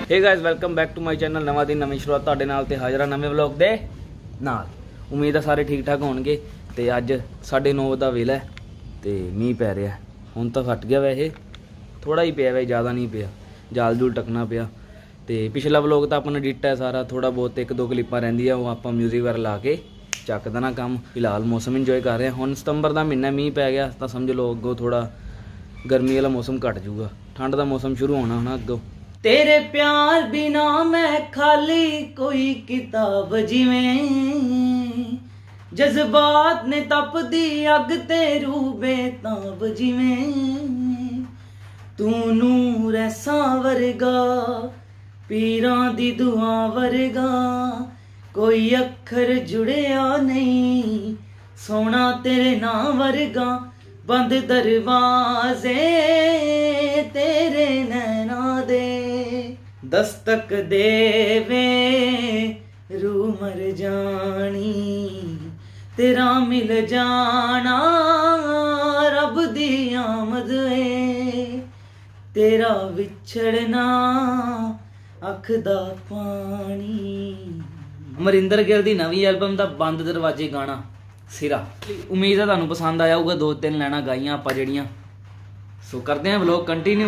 Hey guys welcome back to my channel. नवा दिन नवी शुरुआत तुहाडे नाल ते हाज़र नवे व्लॉग दे नाल। उम्मीद है सारे ठीक ठाक होणगे। ते अज 9:30 दा वेला है ते मींह पै रहा। हुण तां फट गया, वैसे थोड़ा ही पिया, वैसे ज़्यादा नहीं पिया, जाल जूल टकना पिया। ते पिछला व्लॉग तां अपना एडिट है सारा, थोड़ा बहुत एक दो क्लिप्पां रहिंदियां वो आपां म्यूजिक वगैरह ला के चक देना काम। फिलहाल मौसम इंजॉय कर रहे हैं। हुण सितंबर का महीना, मींह पै गया तो समझ लो अगों थोड़ा गर्मी वाला मौसम घट जूगा, ठंड का मौसम शुरू होना होना अगों। तेरे प्यार बिना मैं खाली कोई किताब जिवें, जज्बात ने तप दी अग ते रूबे ताब जिवें, तू नूर ऐसा वर्गा पीरां दी दुआ वर्गा, कोई अखर जुड़िया नहीं सोना तेरे नाम वर्गा, बंद दरवाजे तेरे नैना दे, दस्तक देवे रू मर जानी, तेरा मिल जाना रब दी आमद है, तेरा विछड़ना अख दा पानी। अमरिंदर गिल दी नवी एल्बम दा बंद दरवाजे गाना सिरा। उम्मीद है तुहानू पसंद आया होगा। 2-3 लाइनां गाइयां आपां जड़ियां। सो करते हैं व्लॉग कंटिन्यू।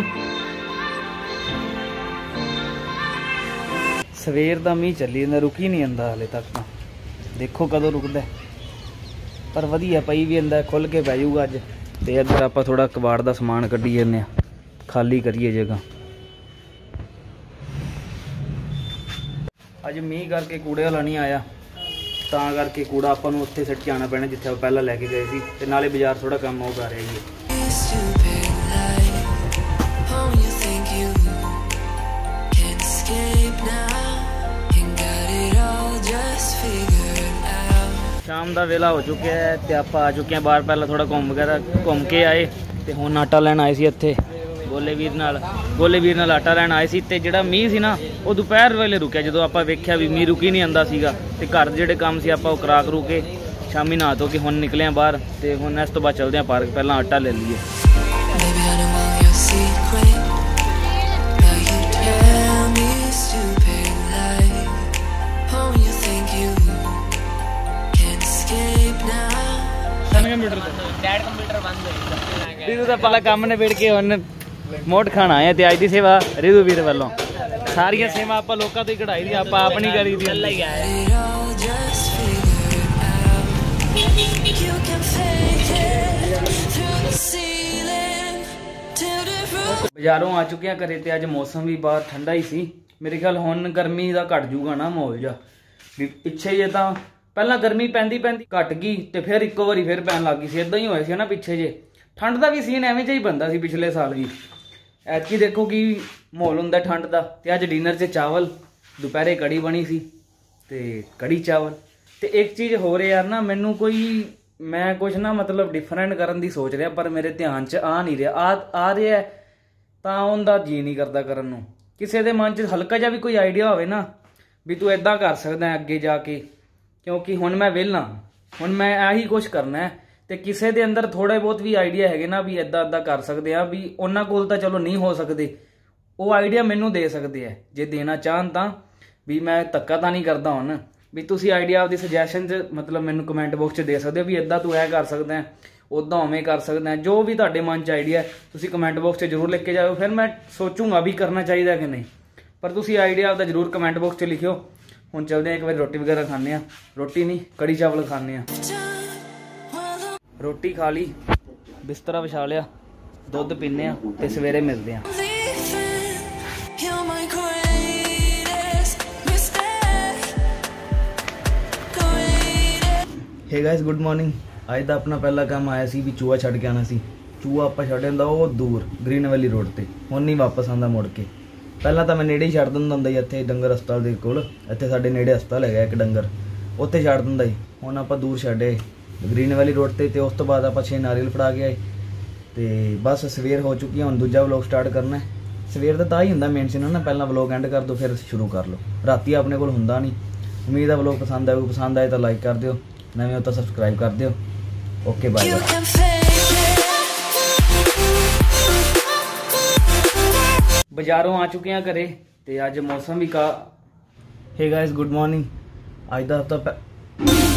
सवेर दा मींह चली जांदा, रुकी नहीं आंदा हाले तक तां, देखो कदों रुकदा है। पर वधिया पई भी आंदा, खुल के पै जाऊगा अज। ते इधर आपां थोड़ा कबाड़ दा समान कड्ढी जन्ने आ, खाली करिए जगह। अज मींह करके कूड़े वाला नहीं आया, ਤਾਂ ਕਰਕੇ कूड़ा ਆਪਾਂ ਨੂੰ ਉੱਥੇ ਸਿੱਟ ਕੇ ਆਉਣਾ ਪੈਣਾ ਜਿੱਥੇ ਆਪਾਂ ਪਹਿਲਾਂ ਲੈ ਕੇ ਗਏ ਸੀ। ਤੇ ਨਾਲੇ ਬਾਜ਼ਾਰ ਥੋੜਾ ਕੰਮ ਹੋ ਕਰ ਰਿਹਾ ਜੀ। शाम का वेला हो चुका है तो आप आ चुके हैं बाहर। पहले थोड़ा घूम के आए तो हुण आटा लैन आए सी इत्थे गोले वीर नाल आटा लैन आए सी। ते जिहड़ा मींह सी ना वो दोपहर वेले रुकिया, जो आपां वेख्या भी मींह रुकी नहीं आंदा सीगा। ते घर जिहड़े काम सी आपां करा करू के शामी नहा धो के हुण निकले बाहर। ते हुण इस तो बाद चलदे आं पार्क, पहलां आटा ले लईए। रिदू का पहला काम निबेड़ के हुण मोट खाना आए ते अज दी सेवा रिदू वीर वालों। सारियां सेवा आपां लोकां तो ही कढ़ाई दी, आपां आप नहीं करी दी। बाजारों आ चुके हैं घरे ते अज मौसम भी बाहर ठंडा ही सी। मेरे ख्याल हुण गर्मी दा घट जूगा ना माहौल जा। पिछे जे तां पहला गर्मी पैंदी घट गई ते फिर इक्को वारी फिर पैन लग गई सी। इदां ही होया सी ना पिछे जे। ठंड का भी सीन एवें जिहा ही बनदा सी पिछले साल भी। ऐतकी देखो कि माहौल हुंदा ठंड का। ते अज डिनर च चावल, दोपहरे कड़ी बनी सी ते कड़ी चावल। ते एक चीज़ हो रही यार ना, मैनू कोई मैं कुछ ना मतलब डिफरेंट करन दी सोच रहा, पर मेरे ध्यान च आ नहीं रहा। आ रहा है तां उहदा जी नहीं करदा करन नूं। किसी दे मन च हल्का जिहा भी कोई आइडिया होवे ना भी तू इदां कर सकदा है अगे जाके, क्योंकि हुण मैं वेला, हुण मैं यही कुछ करना है। तो किसी के अंदर थोड़े बहुत भी आइडिया है ना भी इदा इदा कर सकते हैं, भी उन्होंने कोल तो चलो नहीं हो सकते, वो आइडिया मैनू दे सकते हैं जे देना चाहन तो। भी मैं धक्का तो नहीं करता हुण भी तुसी आइडिया आपकी सजैशन मतलब मैनू कमेंट बॉक्स दे सकते हो भी इदा तू ऐ कर सकदा है, उदा उवें कर सकदा है। जो भी तुहाडे मन च आइडिया है तुसी कमेंट बॉक्स जरूर लिख के जाओ, फिर मैं सोचूंगा भी करना चाहिए कि नहीं। पर तुसी आइडिया आपका जरूर कमेंट बॉक्स लिखियो। हुण चलदे एक बार रोटी वगैरह खाने आ, रोटी नहीं कड़ी चावल खाने आ। रोटी खा ली, बिस्तरा विछा लिया, दुध पीने ते सवेरे मिलते हैं। Hey guys good morning. अज का अपना पहला काम आया सी भी चूहा छड़ के आना सी। चूहा आपां छड़ आंदा वो दूर ग्रीन वैली रोड ते, हुण नहीं वापस आंदा मुड़ के। पहला तो मैं नेड़े ही छड़ दिंदा हुंदा इत्थे डंगर हस्पताल दे कोल, इत्थे साडे नेड़े हस्पताल हैगा एक डंगर, उत्थे छड़ दिंदा ही। हुण आपां दूर छड्डे ग्रीन वैली रोड ते, ते उस तो बाद आपां 6 नारियल फड़ा के आए। ते बस सवेर हो चुकी है, हुण दूजा व्लॉग स्टार्ट करना है। सवेर दा ही हुंदा मेन सीन ना, पहला व्लॉग एंड कर दो फिर शुरू कर लो, राती अपने कोल हुंदा नहीं। उम्मीद है व्लॉग पसंद आए, पसंद आए तो लाइक कर दियो, नवे हो तो सबसक्राइब कर दियो। Okay bye. बाजारों आ चुके हैं घरे ਤੇ ਅੱਜ ਮੌਸਮ ਵੀ ਕਾ। Hey guys good morning. ਅੱਜ ਦਾ ਹਫਤਾ